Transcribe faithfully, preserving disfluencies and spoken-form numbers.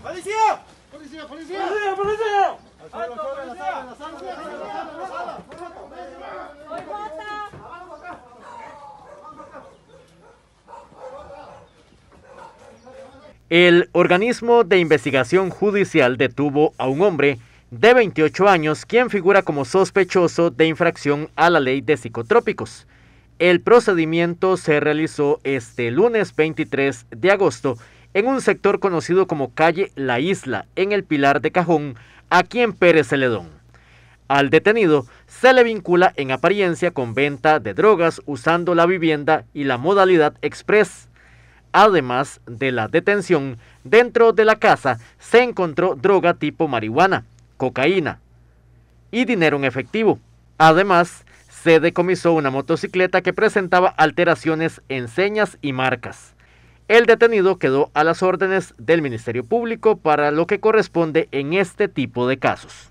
¡Policía! ¡Policía, policía! ¡Policía, policía! ¡Alto, policía! El organismo de investigación judicial detuvo a un hombre de veintiocho años, quien figura como sospechoso de infracción a la ley de psicotrópicos. El procedimiento se realizó este lunes veintitrés de agosto en un sector conocido como calle La Isla, en el Pilar de Cajón, aquí en Pérez Celedón. Al detenido se le vincula en apariencia con venta de drogas usando la vivienda y la modalidad express. Además de la detención, dentro de la casa se encontró droga tipo marihuana, cocaína y dinero en efectivo. Además, se decomisó una motocicleta que presentaba alteraciones en señas y marcas. El detenido quedó a las órdenes del Ministerio Público para lo que corresponde en este tipo de casos.